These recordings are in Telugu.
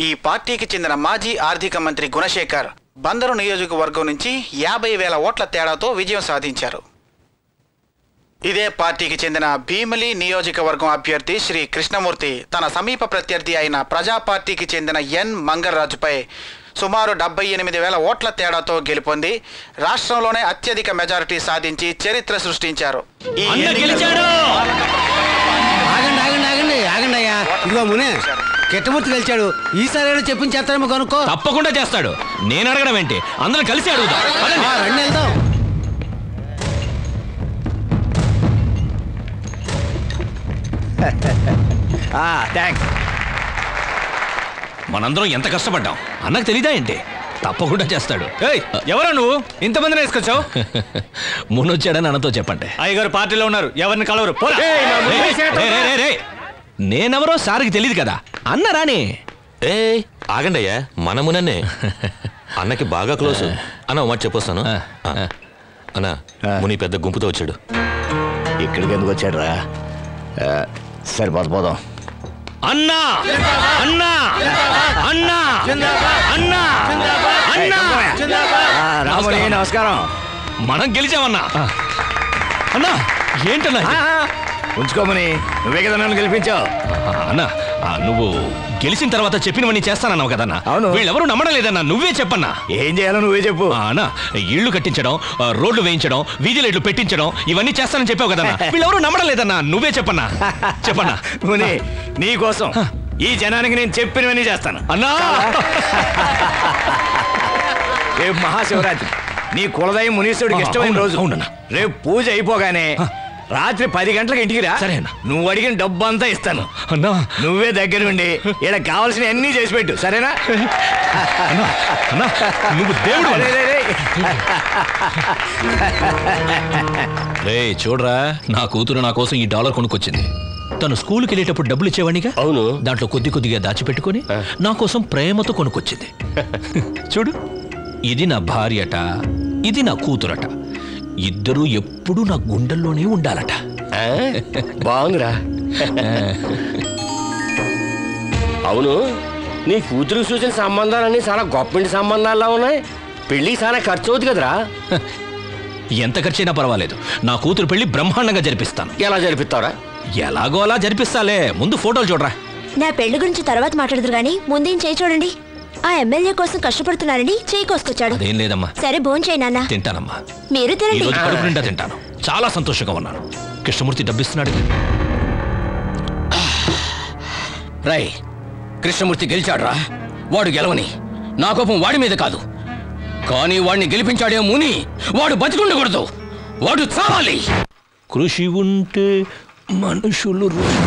ఈ పార్టీకి చెందిన మాజీ ఆర్థిక మంత్రి గుణశేఖర్ బందరు నియోజకవర్గం నుంచి 50,000 ఓట్ల తేడాతో విజయం సాధించారు. ఇదే పార్టీకి చెందిన భీమిలి నియోజకవర్గం అభ్యర్థి శ్రీ కృష్ణమూర్తి తన సమీప ప్రత్యర్థి అయిన ప్రజా పార్టీకి చెందిన ఎన్ మంగర్రాజుపై సుమారు 78,000 ఓట్ల తేడాతో గెలుపొంది రాష్ట్రంలోనే అత్యధిక మెజారిటీ సాధించి చరిత్ర సృష్టించారు. కెట్టమూర్తి గెలిచాడు. ఈసారి చెప్పించేస్తారేమో కనుక్కో. తప్పకుండా చేస్తాడు. నేను అడగడం ఏంటి, అందరం కలిసి అడుగుదాం. రండి వెళ్దాం. థ్యాంక్స్. మనందరం ఎంత కష్టపడ్డాం అన్నకు తెలీదా ఏంటి? తప్పకుండా చేస్తాడు. ఎవరా నువ్వు ఇంతమందిని వేసుకొచ్చావు? మునొచ్చాడని అన్నతో చెప్పండి. అయ్యగారు పార్టీలో ఉన్నారు, ఎవరిని కలవరు. నేనెవరో సార్కి తెలియదు కదా అన్న రాని. ఆగండి అయ్యా, మన మునన్నే. అన్నకి బాగా క్లోజ్ అన్న. మాట చెప్పొస్తాను అన్న. ముని పెద్ద గుంపుతో వచ్చాడు. ఇక్కడికి ఎందుకు వచ్చాడు రా? సరే పోదాం. అన్నా అన్నా అన్నా అన్నా రాముని నమస్కారం. మనం గెలిచామన్నా. అన్నా ఏంటన్నా? ఉంచుకోమని నువ్వే కదా నన్ను గెలిపించావు. అన్నా నువ్వు గెలిచిన తర్వాత చెప్పినవన్నీ చేస్తానన్నావు కదన్నా. అవును. వీళ్ళెవరూ నమ్మడం లేదన్నా. నువ్వే చెప్పన్నా. ఏం చేయాలో నువ్వే చెప్పు. అన్నా ఇళ్లు కట్టించడం, రోడ్లు వేయించడం, వీధి లైట్లు పెట్టించడం ఇవన్నీ చేస్తానని చెప్పావు కదన్నా. వీళ్ళెవరూ నమ్మడం లేదన్నా. నువ్వే చెప్పన్నా. చెప్పన్నా. ముని నీ కోసం ఈ జనానికి నేను చెప్పినవన్నీ చేస్తాను అన్నా. రేపు మహాశివరాత్రి, నీ కులదైవం మునీశ్వరుడికి ఇష్టమైన రోజు. అవునన్నా. రేపు పూజ అయిపోగానే రాత్రి 10 గంటలకు ఇంటికి రా. సరే అన్న. నువ్వు అడిగిన డబ్బు అంతా ఇస్తాను అన్నా. నువ్వే దగ్గర ఉండి ఇలా కావాల్సిన అన్నీ చేసి పెట్టు, సరేనా? అన్నా నువ్వు దేవుడు. రే చూడరా, నా కూతురు నా కోసం ఈ $1 కొనుక్కొచ్చింది. తను స్కూల్కి వెళ్ళేటప్పుడు డబ్బులు ఇచ్చేవాడిగా. అవును. దాంట్లో కొద్దిగా దాచిపెట్టుకొని నా కోసం ప్రేమతో కొనుక్కొచ్చింది. చూడు, ఇది నా భార్యట, ఇది నా కూతురట. ఇద్దరూ ఎప్పుడూ నా గుండెల్లోనే ఉండాలట. బాగుందిరా. అవును, నీ కూతురు చూసిన సంబంధాలన్నీ చాలా గొప్ప సంబంధాల్లో ఉన్నాయి. పెళ్ళికి చాలా ఖర్చు అవుతుంది కదరా. ఎంత ఖర్చైనా పర్వాలేదు, నా కూతురు పెళ్లి బ్రహ్మాండంగా జరిపిస్తాను. ఎలా జరిపిస్తావరా? ఎలాగో అలా జరిపిస్తాలే. ముందు ఫోటోలు చూడరా. నా పెళ్లి గురించి తర్వాత మాట్లాడదురు గానీ ముందేం చేయి చూడండి. ఆ ఎమ్మెల్యే కోసం కష్టపడుతున్నానని చేయి కోసుకొచ్చాడు. అదేం లేదమ్మా. సరే భోంచేయి నాన్న. తింటానమ్మా. మీరు తినండి. కడుపు నిండా తింటాను. చాలా సంతోషంగా ఉన్నాను. కృష్ణమూర్తి డబ్బిస్తున్నాడు. రై, కృష్ణమూర్తి గెలిచాడురా. వాడు గెలవని. నా కోపం వాడి మీద కాదు, కానీ వాడిని గెలిపించాడే ముని. వాడు బతికుండకూడదు, వాడు చావాలి. కృషి ఉంటే మనుషులు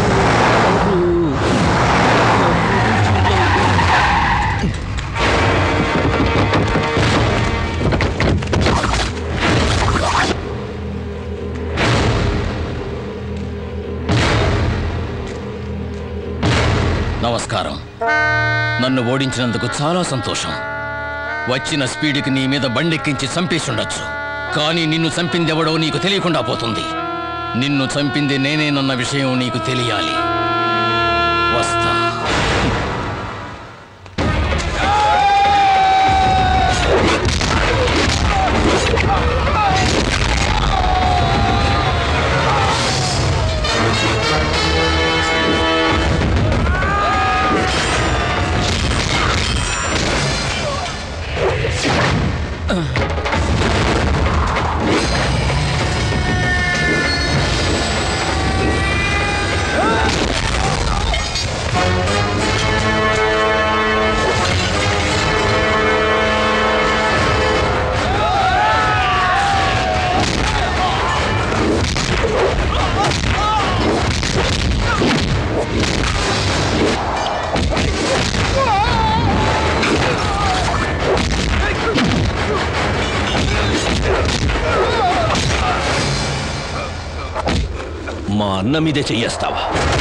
నమస్కారం. నన్ను ఓడించినందుకు చాలా సంతోషం. వచ్చిన స్పీడ్కి నీ మీద బండెక్కించి చంపేసుండొచ్చు, కానీ నిన్ను చంపిందెవడో నీకు తెలియకుండా పోతుంది. నిన్ను చంపింది నేనేనన్న విషయం నీకు తెలియాలి. వస్తా. మా అన్న మీదే చెయ్యేస్తావా?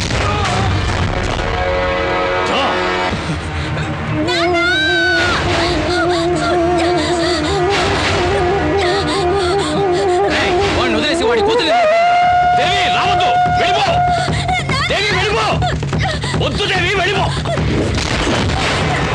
వాడిని వదిలేసి వాడి కూతురు. దేవి రావద్దు, వెళ్ళిపో. దేవి వెళ్ళిపో. వద్దు దేవి వెళ్ళిపో.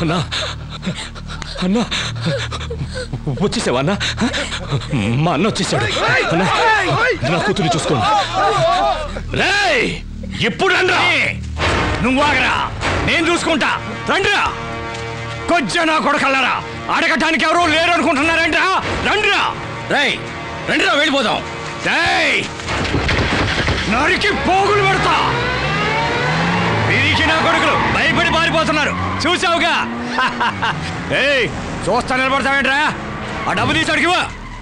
అన్నా అన్నా వచ్చేసావా అన్నా? మా అన్న వచ్చేసాడు అన్నా. నా కూతుర్ని చూసుకోండి. రేయ్ ఇప్పుడు రండ్రా. నువ్వు ఆగరా, నేను చూసుకుంటా. రండ్రా. కొంచెం నా కొడకల్లారా, అడగటానికి ఎవరో లేరు అనుకుంటున్నారంట్రా. రండ్రా. రేయ్ రండిరా, వెళ్ళిపోదాం. రేయ్ నరికి పోగులు పెడతా. వీరికి నా కొడుకులు భయపడి పారిపోతున్నారు, చూసావుగా? ఏయ్ చూస్తా నిలబడతావేంట్రా? ఆ డబ్బు తీసి అడిగివా.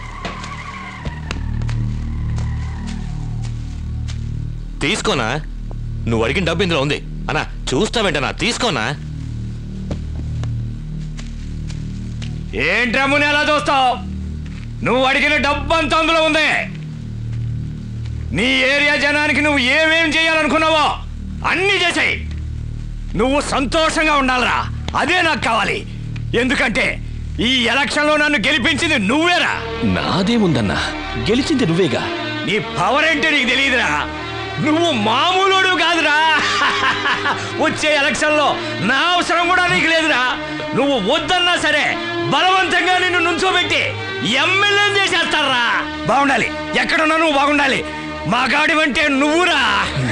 తీసుకోనా? నువ్వు అడిగిన డబ్బు ఇందులో ఉంది అన్నా. చూస్తావేంటనా? తీసుకోనా? ఏంట్రా ముని ఎలా చూస్తావు? నువ్వు అడిగిన డబ్బు అంతా అందులో ఉంది. నీ ఏరియా జనానికి నువ్వు ఏమేం చేయాలనుకున్నావో అన్నీ చేసాయి. నువ్వు సంతోషంగా ఉండాలరా, అదే నాకు కావాలి. ఎందుకంటే ఈ ఎలక్షన్లో నన్ను గెలిపించింది నువ్వేరా. నాదేముందన్నా, గెలిచింది నువ్వేగా. నీ పవర్ ఏంటో నీకు తెలియదురా. నువ్వు మామూలుడు కాదురా. వచ్చే ఎలక్షన్లో నా అవసరం కూడా నీకు లేదురా. నువ్వు వద్దన్నా సరే బలవంతంగా నిన్ను నుంచోబెట్టి ఎమ్మెల్యేని చేసేస్తారా. బాగుండాలి, ఎక్కడున్నా నువ్వు బాగుండాలి. మగాడి అంటే నువ్వురా.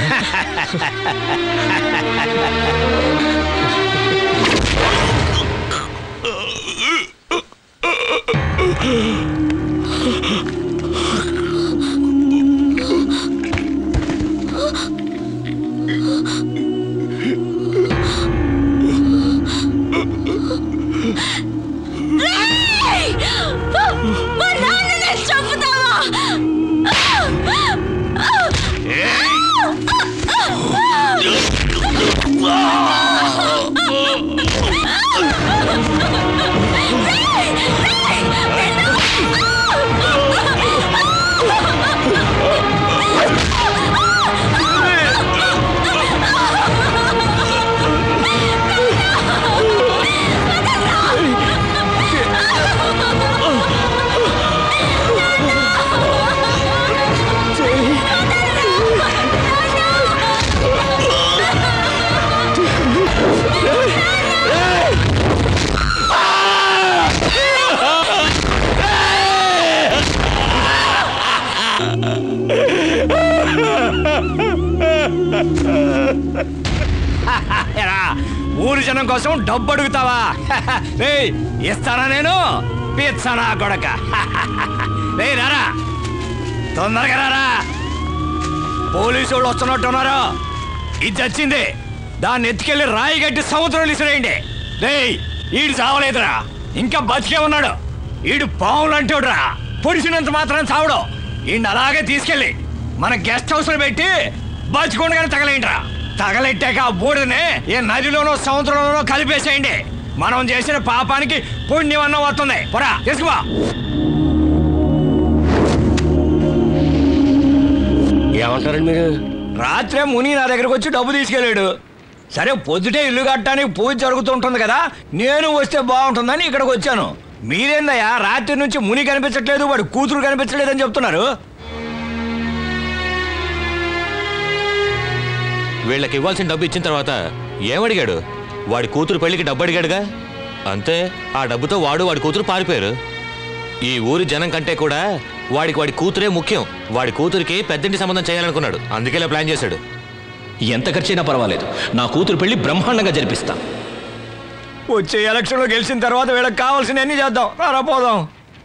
ఊరి జనం కోసం డబ్బు అడుగుతావా? ఇస్తానా నేను? పిచ్చనా కొడక. రారా, తొందరగా రారా. పోలీసు వాళ్ళు వస్తున్నట్టున్నారు. ఇది చచ్చింది, దాన్ని ఎత్తుకెళ్ళి రాయి గట్టి సముద్రంలో ఇసిరేయండి. ఈడు చావలేదురా, ఇంకా బతికే ఉన్నాడు. ఈడు పావులు అంటాడురా, పొడిచినంత మాత్రం చావడు. ఈయన అలాగే తీసుకెళ్ళి మన గెస్ట్ హౌస్ లో పెట్టి బతికొండగానే తగలేండిరా. తగలెట్టాక ఆ బూడిని ఏ నదిలోనో సముద్రంలోనో కలిపేసేయండి. మనం చేసిన పాపానికి పుణ్యం అన్న వస్తుంది. పొరా తీసుకుపా. ఏమంటారండి మీరు? రాత్రే ముని నా దగ్గరకు వచ్చి డబ్బు తీసుకెళ్ళాడు. సరే పొద్దుటే ఇల్లు కట్టడానికి పూజ జరుగుతుంటుంది కదా, నేను వస్తే బాగుంటుందని ఇక్కడికి వచ్చాను. మీరేందయ్యా రాత్రి నుంచి ముని కనిపించట్లేదు, వాడు కూతురు కనిపించలేదని చెప్తున్నారు. వీళ్ళకి ఇవ్వాల్సిన డబ్బు ఇచ్చిన తర్వాత ఏమడిగాడు? వాడి కూతురు పెళ్లికి డబ్బు అడిగాడుగా, అంతే. ఆ డబ్బుతో వాడి కూతురు పారిపోయారు. ఈ ఊరి జనం కంటే కూడా వాడి కూతురే ముఖ్యం. వాడి కూతురికి పెద్దంటి సంబంధం చేయాలనుకున్నాడు, అందుకే ఇలా ప్లాన్ చేశాడు. ఎంత ఖర్చైనా పర్వాలేదు, నా కూతురు పెళ్లి బ్రహ్మాండంగా జరిపిస్తా. వచ్చే ఎలక్షన్లో గెలిచిన తర్వాత వీళ్ళకి కావాల్సిన అన్ని చేద్దాం. రారా పోదాం.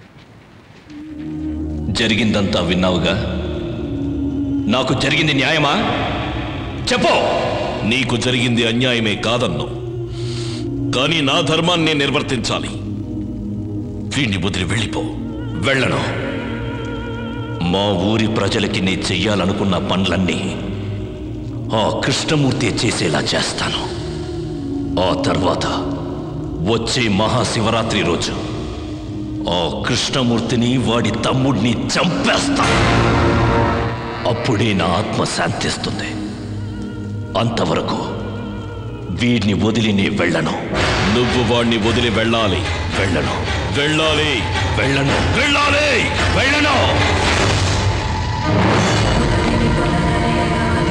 జరిగిందంతా విన్నావుగా. నాకు జరిగింది న్యాయమా? చెప్పు. నీకు జరిగింది అన్యాయమే కాదన్ను, కానీ నా ధర్మాన్ని నేను నిర్వర్తించాలి. వీణ్ణి వదిలి వెళ్ళిపో. వెళ్ళను. మా ఊరి ప్రజలకి నే చెయ్యాలనుకున్న పనులన్నీ ఆ కృష్ణమూర్తి చేసేలా చేస్తాను. ఆ తర్వాత వచ్చే మహాశివరాత్రి రోజు ఆ కృష్ణమూర్తిని వాడి తమ్ముడిని చంపేస్తా. అప్పుడే నా ఆత్మ శాంతిస్తుంది. అంతవరకు వీడిని వదిలి నే వెళ్ళను. నువ్వు వాణ్ణి వదిలి వెళ్ళాలి. వెళ్ళను. వెళ్ళాలి. వెళ్ళను. వెళ్ళాలి. వెళ్ళను.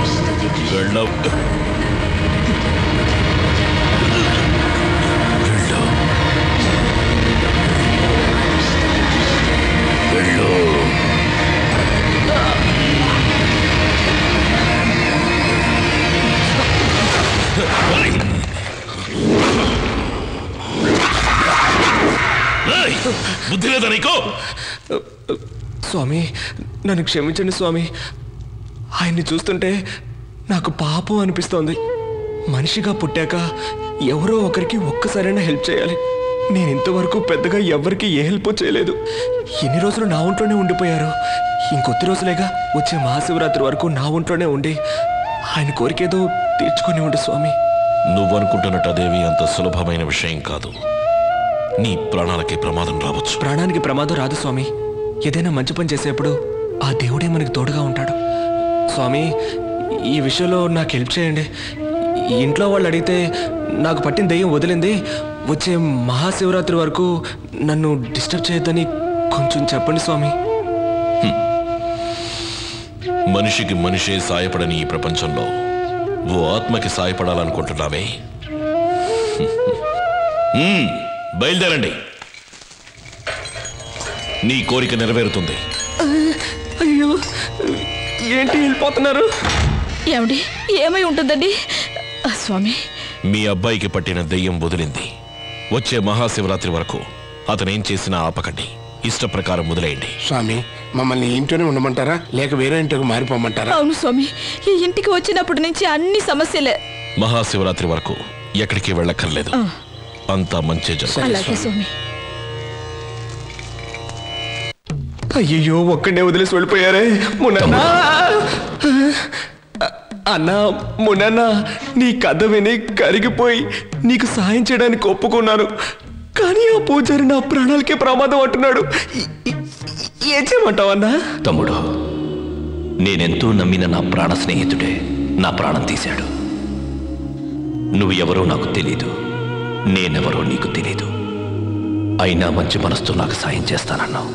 వెళ్ళ బుద్ధి లేదా నీకు? స్వామి నన్ను క్షమించండి స్వామి. ఆయన్ని చూస్తుంటే నాకు పాపం అనిపిస్తోంది. మనిషిగా పుట్టాక ఎవరో ఒకరికి ఒక్కసారైనా హెల్ప్ చేయాలి. నేను ఇంతవరకు పెద్దగా ఎవరికి ఏ హెల్ప్ చేయలేదు. ఎన్ని రోజులు నా ఒంట్లోనే ఉండిపోయారు. ఇంకొద్ది రోజులేగా వచ్చే మహాశివరాత్రి వరకు నా ఒంట్లోనే ఉండి ఆయన కోరికేదో తీర్చుకొని ఉండు స్వామి. నువ్వనుకుంటున్నట్టు అదేవి అంత సులభమైన విషయం కాదు. నీ ప్రాణాలకి ప్రమాదం రావచ్చు. ప్రాణానికి ప్రమాదం రాదు స్వామి. ఏదైనా మంచి పని చేసేప్పుడు ఆ దేవుడే మనకి తోడుగా ఉంటాడు. స్వామి ఈ విషయంలో నాకు హెల్ప్ చేయండి. ఇంట్లో వాళ్ళు అడిగితే నాకు పట్టిన దెయ్యం వదిలింది, వచ్చే మహాశివరాత్రి వరకు నన్ను డిస్టర్బ్ చేయొద్దని కొంచెం చెప్పండి స్వామి. మనిషికి మనిషే సాయపడని ఈ ప్రపంచంలో ఓ ఆత్మకి సాయపడాలనుకుంటున్నావే? బయలుదేరండి, నీ కోరిక నెరవేరుతుంది. అయ్యో ఏంటి వెళ్ళిపోతున్నారు? ఏమండి ఏమై ఉంటుందండి స్వామి? మీ అబ్బాయికి పట్టిన దెయ్యం వదిలింది. వచ్చే మహాశివరాత్రి వరకు అతనేం చేసినా ఆపకండి. ఇష్ట ప్రకారం మొదలైంది. స్వామి మమ్మల్ని ఇంట్లోనే ఉండమంటారా లేక వేరే ఇంటికి మారిపోమంటారా? అవును స్వామి, ఈ ఇంటికి వచ్చినప్పటి నుంచి అన్ని సమస్యలే. మహాశివరాత్రి వరకు ఎక్కడికి వెళ్ళక్కర్లేదు. అంతా మంచి జరుగుతుంది. అయ్యో ఒక్కడే వదిలేసి వెళ్ళిపోయారే. అన్నా మునన్న నీ కథ విని కరిగిపోయి నీకు సాయం చేయడానికి ఒప్పుకున్నాను. కానీ ఆ పూజారి నా ప్రాణాలకే ప్రమాదం అంటున్నాడు. ఏం చేయమంటావన్నా? తమ్ముడు, నేనెంతో నమ్మిన నా ప్రాణ స్నేహితుడే నా ప్రాణం తీశాడు. నువ్వు ఎవరో నాకు తెలీదు, నేనెవరో నీకు తెలీదు. అయినా మంచి మనసుతో నాకు సాయం చేస్తానన్నావు.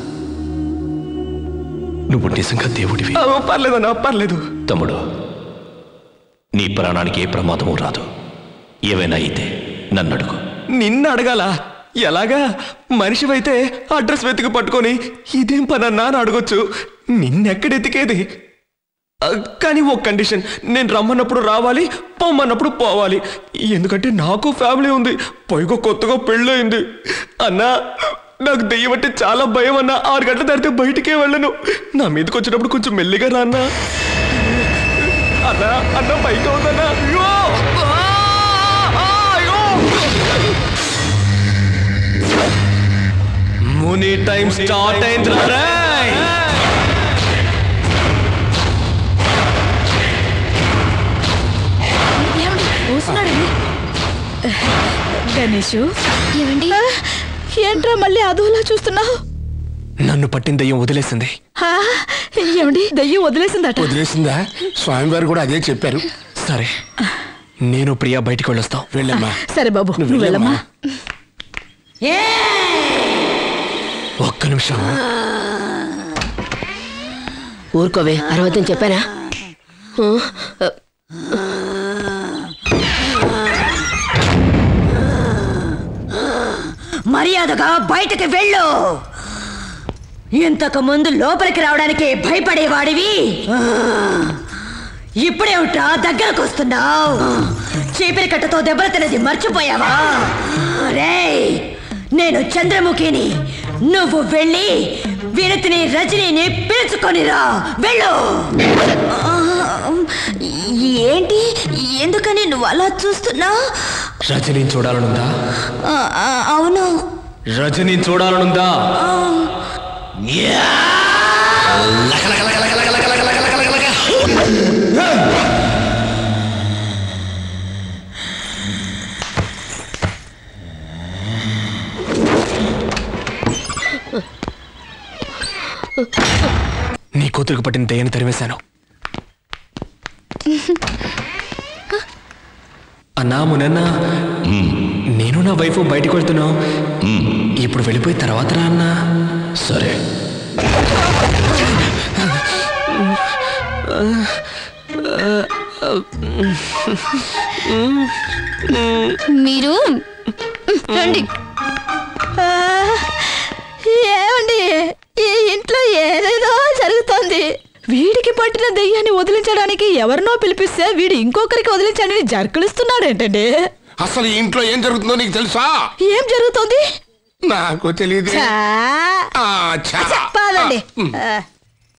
నువ్వు నిజంగా దేవుడివి. పర్లేదన్నా పర్లేదు. తమ్ముడు, నీ ప్రాణానికి ఏ ప్రమాదము రాదు. ఏవైనా అయితే నన్ను అడుగు. నిన్ను అడగాల? ఎలాగా? మనిషివైతే అడ్రస్ వెతికి పట్టుకొని ఇదేం పనన్నా అని అడగొచ్చు. నిన్నెక్కడెతికేది? కానీ ఓ కండిషన్, నేను రమ్మన్నప్పుడు రావాలి, పొమ్మన్నప్పుడు పోవాలి. ఎందుకంటే నాకు ఫ్యామిలీ ఉంది, పైగా కొత్తగా పెళ్ళయింది. అన్నా నాకు దెయ్యం అంటే చాలా భయం అన్నా. 6 గంటల దాటితే బయటికే వెళ్ళను. నా మీదకి వచ్చినప్పుడు కొంచెం మెల్లిగా రా అన్నా. అన్నా అన్న పైకి అవుతానా? ముని టైం స్టార్ట్ అయింది. గణేషు ఏమండి? ఏంట్రా మళ్ళీ అదోలా చూస్తున్నావు? నన్ను పట్టిన దయ్యం వదిలేసింది. ఏమండి దయ్యం వదిలేసిందట? వదిలేసిందా? స్వామివారు కూడా అదే చెప్పారు. సరే నేను ప్రియా బయటికి వెళ్ళొస్తాం. వెళ్ళమ్మా. సరే బాబు నువ్వు వెళ్ళమ్మా. ఒక్క నిమిషం. ఊరుకోవే, అరవద్దని చెప్పానా? మర్యాదగా బయటకు వెళ్ళు. ఇంతకు ముందు లోపలికి రావడానికి భయపడేవాడివి, ఇప్పుడేమిట్రా దగ్గరకు వస్తున్నావు? చీపిరి కట్టతో దెబ్బలు తినది మర్చిపోయావా? రేయ్, నేను చంద్రముఖిని. నువ్వు వెళ్ళి వినతిని రజనీని పిలుచుకొనిరా. వెళ్ళు. ఏంటి, ఎందుకని నువ్వు అలా చూస్తున్నావు? రజనీని చూడాలనుందా? అవును. రజనీని చూడాలనుందా? నీ కూతురికి పట్టిన దయ్యాన్ని తరిమేశాను. అన్నా మునన్నా, నేను నా వైఫ్ బయటకు వెళ్తున్నావు. ఇప్పుడు వెళ్ళిపోయి తర్వాత రా అన్నా. సరే. మీరు రండి. ఏమండి, ఈ ఇంట్లో ఏదేదో జరుగుతోంది. వీడికి పట్టిన దెయ్యాన్ని వదిలించడానికి ఎవరినో పిలిపిస్తే వీడు ఇంకొకరికి వదిలించడానికి జర్కులిస్తున్నాడు ఏంటండి? అసలు ఈ ఇంట్లో ఏం జరుగుతుందో నీకు తెలుసా? ఏం జరుగుతుంది? నాకు తెలియదు. చెప్పాలండి